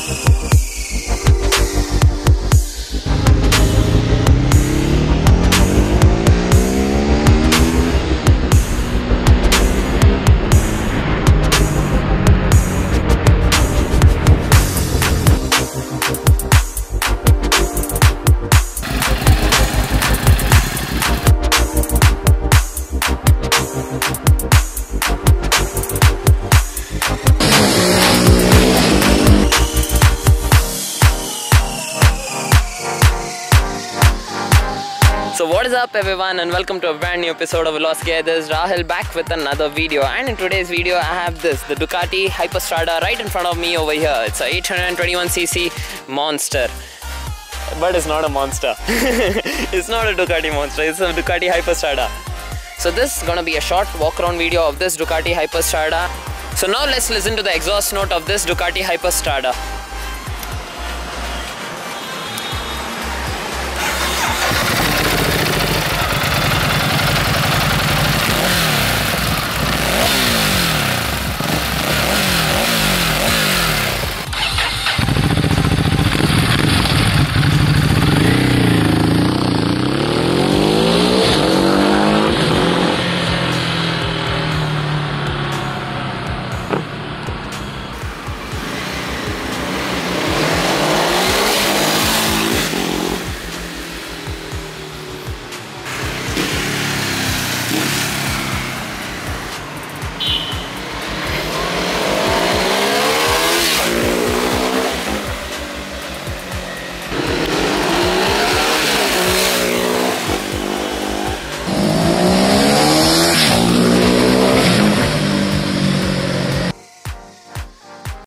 So what is up everyone, and welcome to a brand new episode of Velocity. This is Rahul back with another video, and in today's video I have the Ducati Hyperstrada right in front of me over here. It's a 821cc monster, but it's not a monster. It's not a Ducati monster, it's a Ducati Hyperstrada. So this is gonna be a short walk around video of this Ducati Hyperstrada. So now let's listen to the exhaust note of this Ducati Hyperstrada.